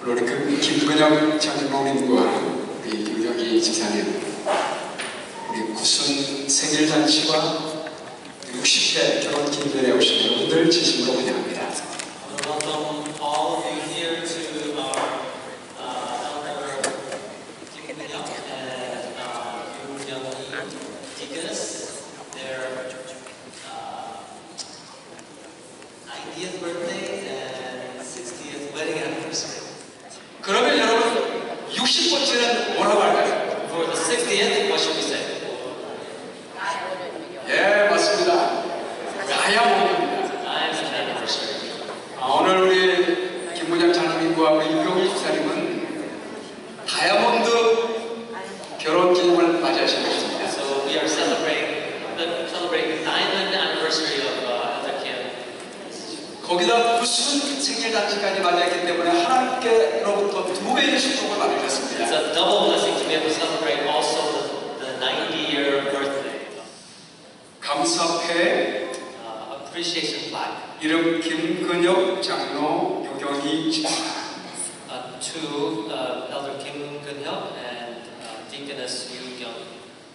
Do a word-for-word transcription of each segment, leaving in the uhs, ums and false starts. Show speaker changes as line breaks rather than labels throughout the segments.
우리 그 김근영 장로님과 우리 유영희 집사님, 우리 구순 생일잔치와 육십 대 결혼 기념일에 오신 여러분들 진심으로 환영합니다.
Welcome all of you here to our uh, elder Kim Young and uh, Yoon Young Deaconess, their uh, ninetieth birthday and sixtieth wedding anniversary.
그러면 여러분 육십 번째는 뭐라고 할까요?
For the sixtieth, what should we say?
예, 맞습니다. 다이아몬드입니다.
Diamond anniversary.
아, 오늘 우리 김문양 장로님과 우리 유영희 집사님은 다이아몬드 결혼 기념을 맞이하신 것입니다.
So we are celebrating the celebrating the diamond anniversary of uh, Elder Kim.
거기다 무슨 생일잔치까지 맞이했기 때문에 하나님께로부터 두 배의 축복을
It's
받으셨습니다.
a double blessing to be able to celebrate also the, the ninety-year birthday.
감사패
Uh, appreciation plaque
이름 김근혁 장로 유경희 집사.
uh, to uh, Elder Kim Geun-hyuk and uh, Deaconess Yoo Kyung.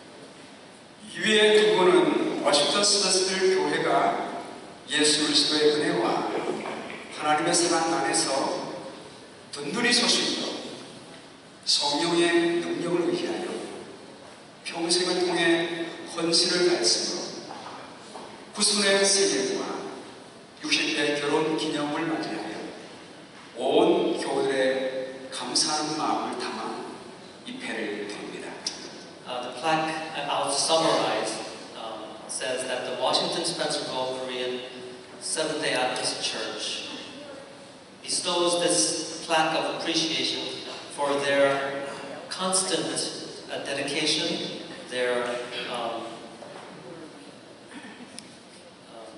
위에 두 분은 워싱턴 스베스들 교회가 예수 그리스도의 은혜와 하나님의 사랑 안에서 든든히 설 수 있도록 성령의 능력을 의지하여 평생을 통해 헌신을 다했으므로 구순의 생일과 육십 대 결혼 기념을 맞이하여 온 교회들의 감사하는 마음을 담아 이 패를 드립니다.
Uh, the plaque, I'll summarize, um, says that the Washington Spencerville Korean Seventh-day Adventist Church bestows this plaque of appreciation for their constant uh, dedication, their um, um,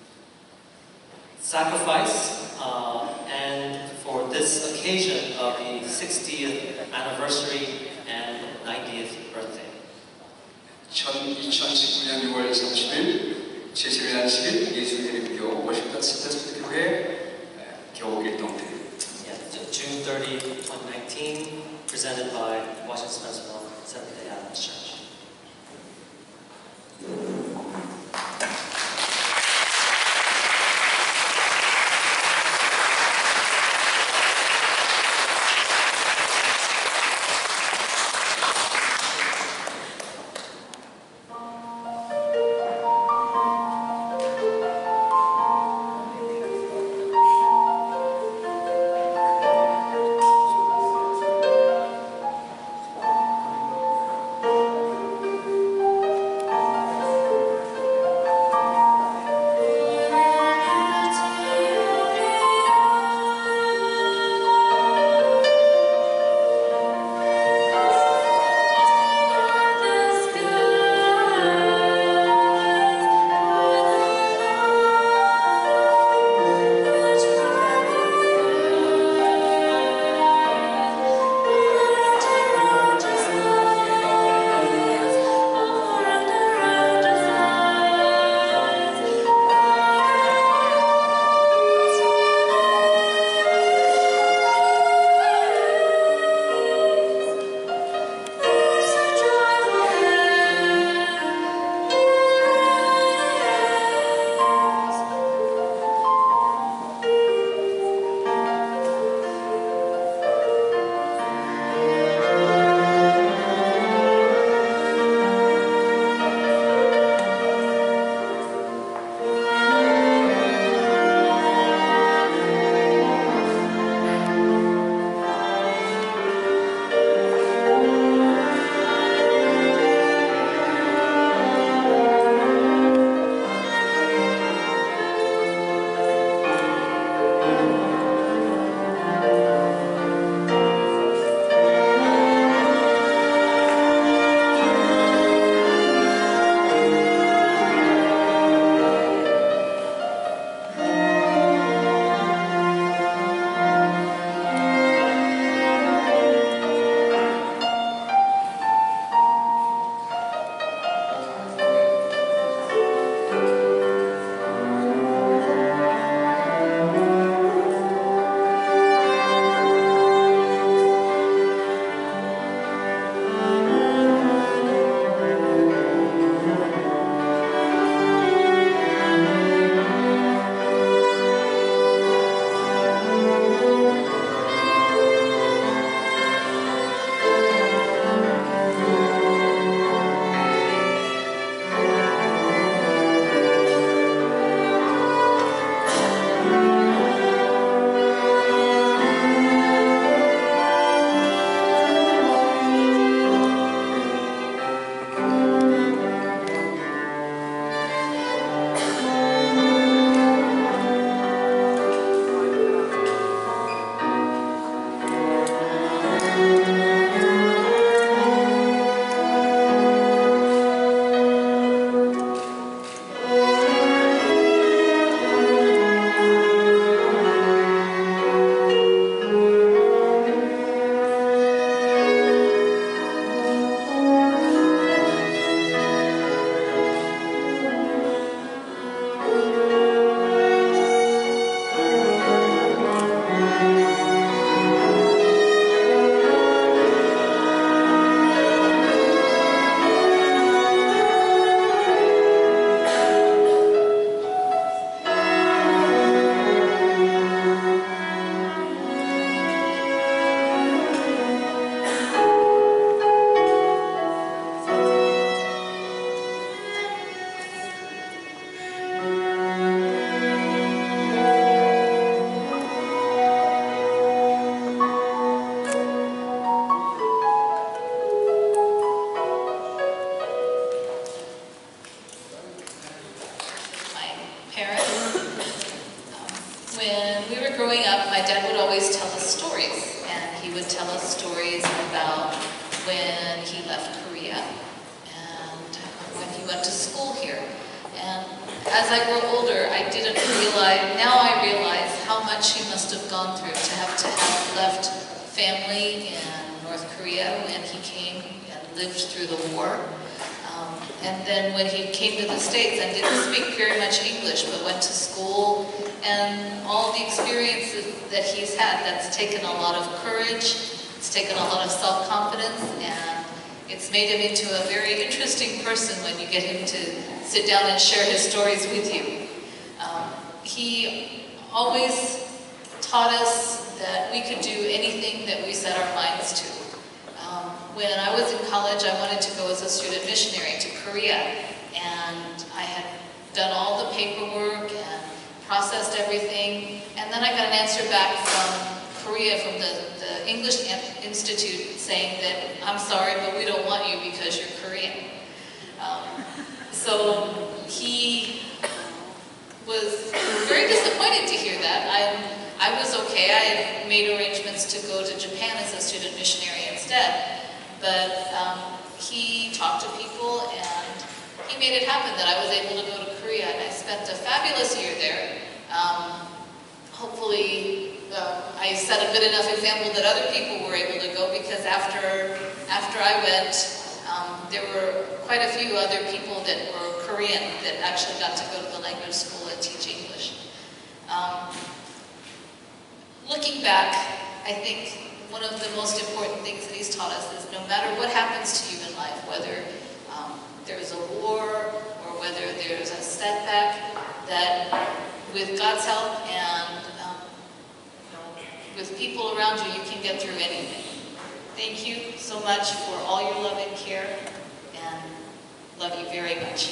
sacrifice, uh, and for this occasion of the sixtieth anniversary and ninetieth birthday.
이천십구 년 유월 삼십일 제칠 안식일 예수예림교 워싱턴 스베스들 교회 교일동대.
Yeah, June thirtieth, twenty nineteen, presented by Washington Spencerville Seventh-day Adventist Church.
growing up, my dad would always tell us stories, and he would tell us stories about when he left Korea and when he went to school here. And as I grew older, I didn't realize, now I realize how much he must have gone through to have to have left family in North Korea when he came and lived through the war. Um, and then when he came to the States and didn't speak very much English, but went to school, and all the experiences that he's had, that's taken a lot of courage, it's taken a lot of self-confidence, and it's made him into a very interesting person when you get him to sit down and share his stories with you. Um, he always taught us that we could do anything that we set our minds to. Um, when I was in college, I wanted to go as a student missionary to Korea, and I had done all the paperwork and processed everything, and then I got an answer back from Korea, from the, the English Institute, saying that, I'm sorry, but we don't want you because you're Korean. Um, so he was very disappointed to hear that. I, I was okay. I had made arrangements to go to Japan as a student missionary instead, but um, he talked to people and he made it happen that I was able to go to Korea, and I spent a fabulous year there. Um, hopefully, uh, I set a good enough example that other people were able to go, because after, after I went, um, there were quite a few other people that were Korean that actually got to go to the language school and teach English. Um, looking back, I think one of the most important things that he's taught us is no matter what happens to you in life, whether um, there's a war or whether there's a setback, that with God's help and um, with people around you, you can get through anything. Thank you so much for all your love and care, and love you very much.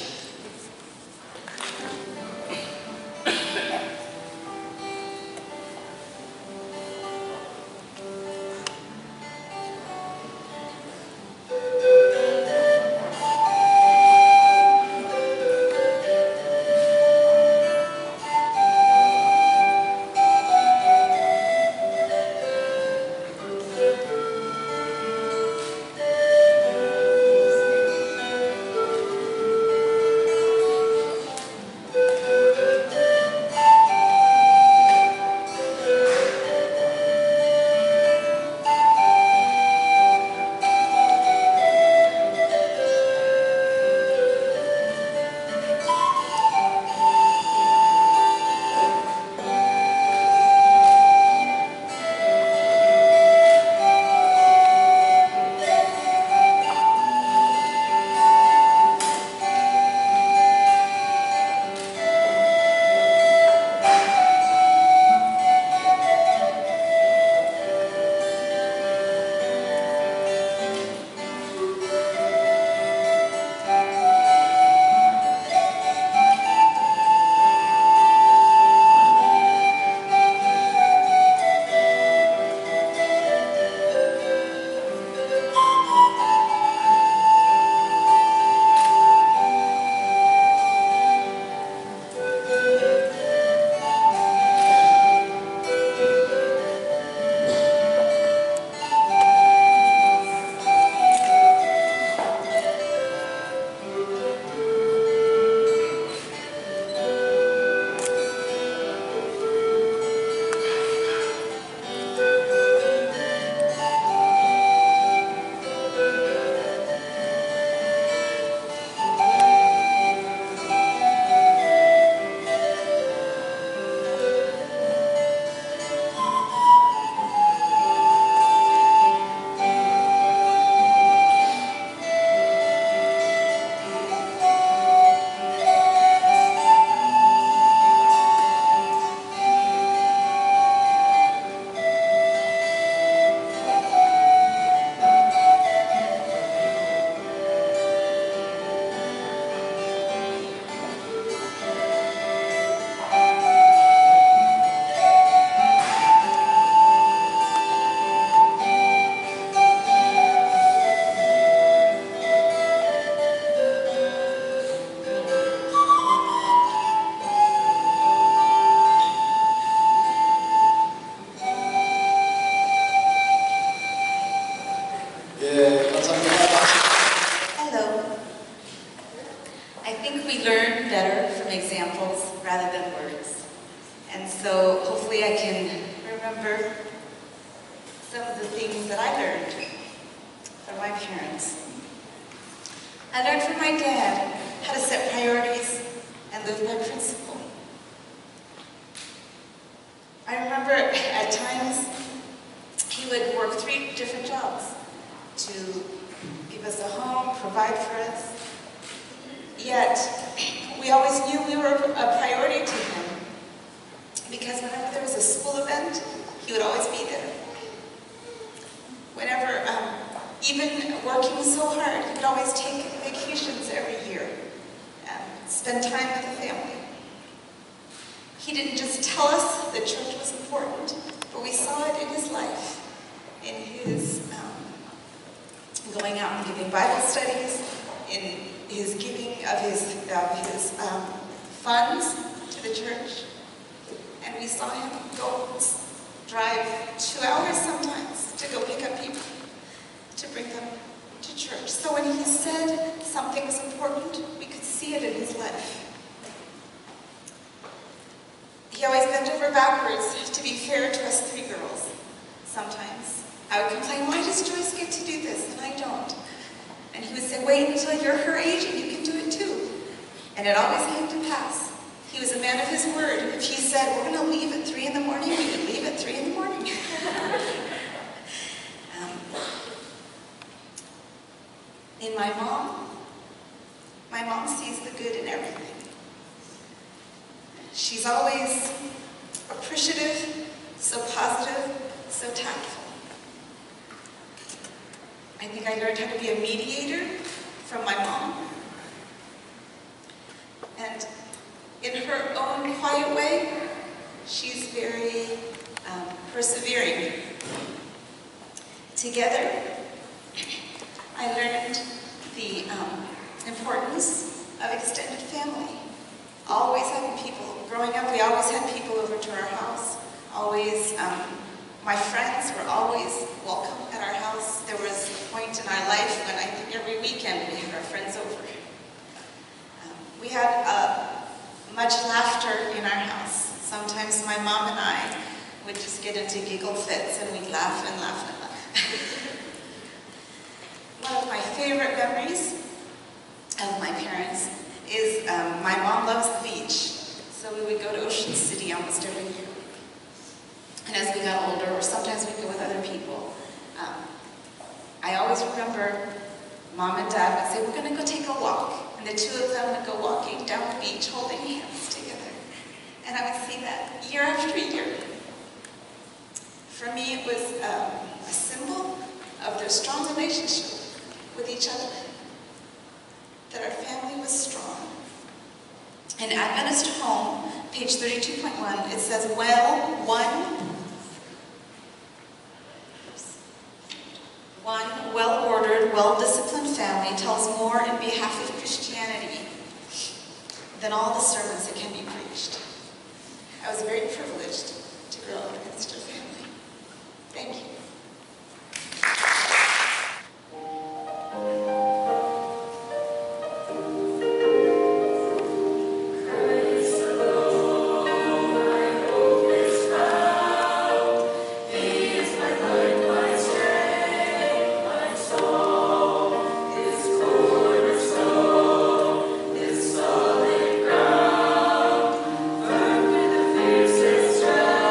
hopefully I can remember some of the things that I learned from my parents. I learned from my dad how to set priorities and live by principle. I remember at times he would work three different jobs to give us a home, provide for us. Yet, we always knew we were a priority to him because whenever there was a school event, he would always be there. Whenever, um, even working so hard, he would always take vacations every year, um, spend time with the family. He didn't just tell us that church was important, but we saw it in his life, in his um, going out and giving Bible studies, in his giving of his, of his um, funds to the church. And we saw him go drive two hours sometimes to go pick up people, to bring them to church. So when he said something was important, we could see it in his life. He always bent over backwards to be fair to us three girls. Sometimes I would complain, why does Joyce get to do this and I don't? And he would say, wait until you're her age and you can do it too. And it always came to pass. He was a man of his word. If he said, we're going to leave at three in the morning, we would leave at three in the morning. um, in my mom, my mom sees the good in everything. She's always appreciative, so positive, so tactful. I think I learned how to be a mediator from my mom. And in her own quiet way, she's very um, persevering. Together, I learned the um, importance of extended family. Always having people. Growing up, we always had people over to our house. Always, um, my friends were always welcome at our house. There was a point in our life when I think every weekend we had our friends over. Um, we had uh, much laughter in our house. Sometimes my mom and I would just get into giggle fits and we'd laugh and laugh and laugh. One of my favorite memories of my parents is um, my mom loves the beach. So we would go to Ocean City almost every year. And as we got older, or sometimes we'd go with other people, um, I always remember Mom and Dad would say, we're going to go take a walk. And the two of them would go walking down the beach holding hands together. And I would see that year after year. For me, it was um, a symbol of their strong relationship with each other. That our family was strong. In Adventist Home, page thirty-two point one, it says, well, one, one well-ordered, well-disciplined family tells more in behalf of Christianity than all the sermons that can be preached. I was very privileged to grow up in such a family. Thank you.
Fiercest strife.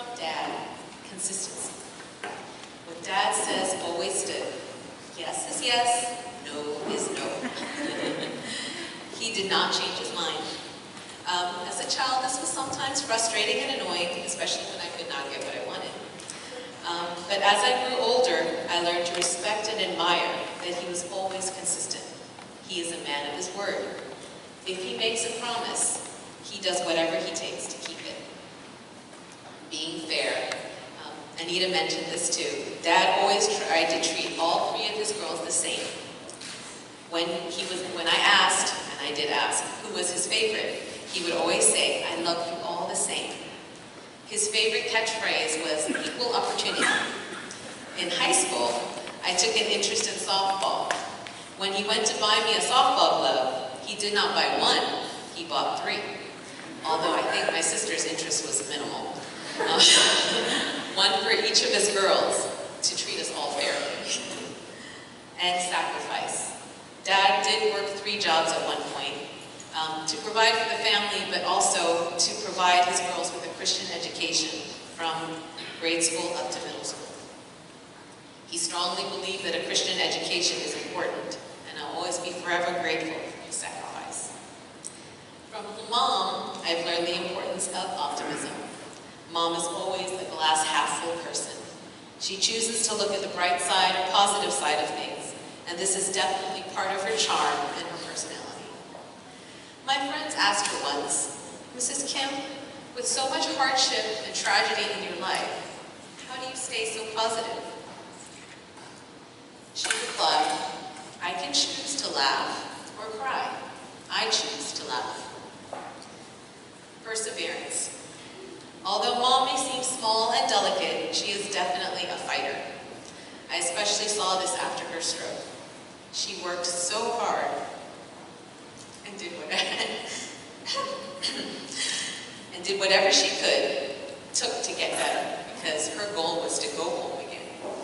Dad, consistency. What Dad says always stood. Yes is yes, no is no. He did not change his mind. Um, as a child, this was sometimes frustrating and annoying, especially when I could not get what I wanted. Um, but as I grew older, I learned to respect and admire that he was always consistent. He is a man of his word. If he makes a promise, he does whatever he takes to keep it. Being fair. Um, Anita mentioned this too. Dad always tried to treat all three of his girls the same. When, he was, when I asked, and I did ask, who was his favorite, he would always say, I love you all the same. His favorite catchphrase was equal opportunity. In high school, I took an interest in softball. When he went to buy me a softball glove, he did not buy one, he bought three. Although I think my sister's interest was minimal. Um, one for each of his girls to treat us all fairly. And sacrifice. Dad did work three jobs at one point, um, to provide for the family, but also to provide his girls with a Christian education from grade school up to middle school. He strongly believed that a Christian education is important, and I'll always be forever grateful for his sacrifice. From Mom, I've learned the importance of optimism. Mom is always a glass half full person. She chooses to look at the bright side or positive side of things, and this is definitely part of her charm and her personality. My friends asked her once, Missus Kim, with so much hardship and tragedy in your life, how do you stay so positive? She replied, I can choose to laugh or cry. I choose to laugh. Perseverance. Although Mom may seem small and delicate, she is definitely a fighter. I especially saw this after her stroke. She worked so hard and did whatever, and did whatever she could, took to get better, because her goal was to go home again.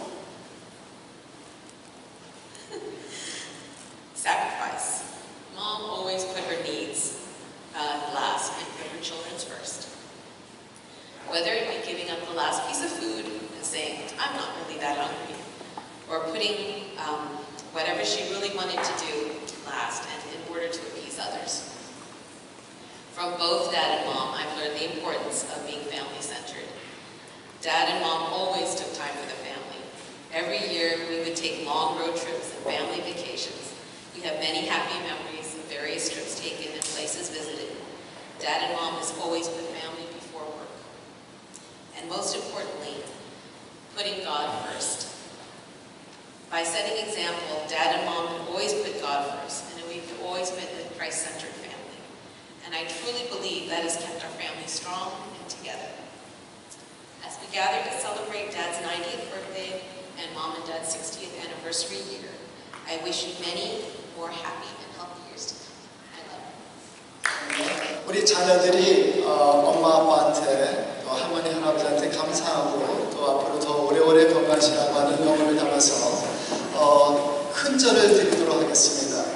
Sacrifice. Mom always put her needs uh, last and put her children's first. Whether it be giving up the last piece of food and saying, I'm not really that hungry, or putting um, whatever she really wanted to do last and in order to appease others. From both Dad and Mom, I've learned the importance of being family-centered. Dad and Mom always took time for the family. Every year, we would take long road trips and family vacations. We have many happy memories of various trips taken and places visited. Dad and Mom has always put family before work. And most importantly, putting God first. By setting example, Dad and Mom have always put God first, and we've always been a Christ-centered family. And I truly believe that has kept our family strong and together. As we gather to celebrate Dad's ninetieth birthday and Mom and Dad's sixtieth anniversary year, I wish you many more happy and healthy years to come. I love you.
우리 자녀들이 어, 엄마 아빠한테 또 할머니 할아버지한테 감사하고 또 앞으로 더 오래오래 건강하시라고 하는 영혼을 담아서 어, 큰 절을 드리도록 하겠습니다.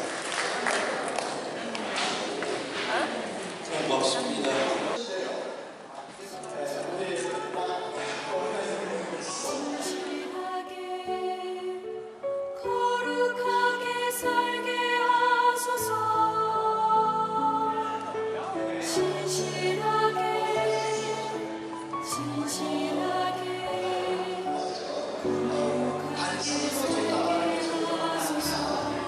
고맙습니다.
거룩하게 살게 하소서. 진실하게 진실하게 거룩하게 살게 하소서.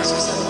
집사님